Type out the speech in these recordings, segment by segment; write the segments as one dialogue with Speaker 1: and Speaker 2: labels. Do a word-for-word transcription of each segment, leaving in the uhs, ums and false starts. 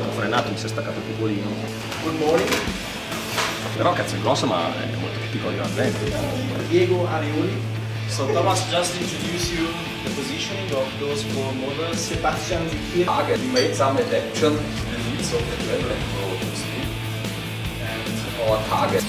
Speaker 1: quando ho frenato mi si è staccato il cupolino.
Speaker 2: Good morning.
Speaker 1: Però cazzo è grosso ma è molto più piccolo di un argento.
Speaker 2: Diego Arioli. So Thomas just introduce you the positioning of those four models. Sebastian Zikir.
Speaker 3: Target. We made some adaptation to the needs of the traveler industry and our target.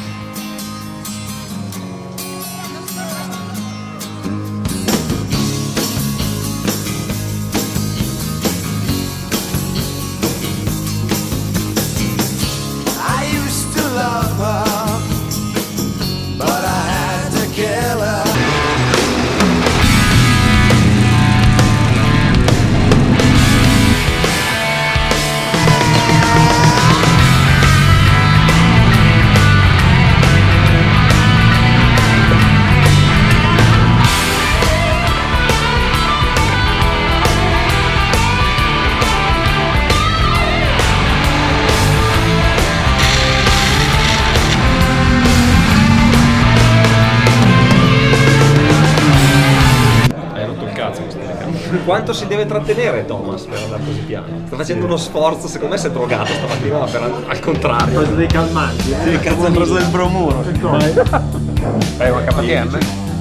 Speaker 1: Quanto si deve trattenere Thomas per andare così piano? Sta facendo uno sforzo, secondo me si è drogato stamattina, ma per, al contrario.
Speaker 4: Ha preso dei calmanti, eh?
Speaker 1: Sì, cazzo, ha preso del bromuro.
Speaker 3: Fai una K T M?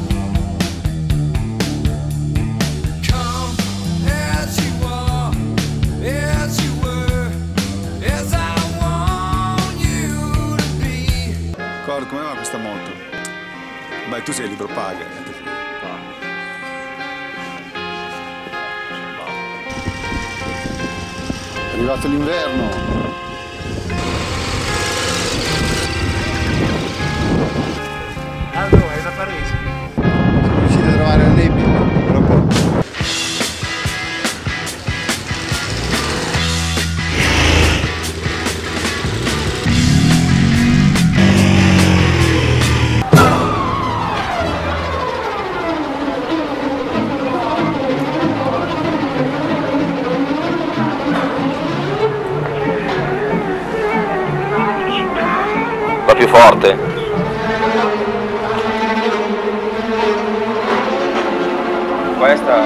Speaker 5: Cord, come va questa moto? Beh, tu sei l'idropaga. È arrivato l'inverno.
Speaker 4: Allora, è da Parigi.
Speaker 5: Siamo riusciti a trovare la nebbia per un po'.
Speaker 3: Più forte. Questa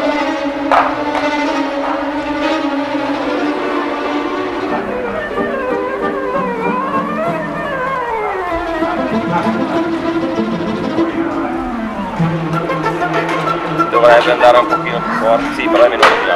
Speaker 3: dovrebbe andare un pochino più forte, sì, però è meno.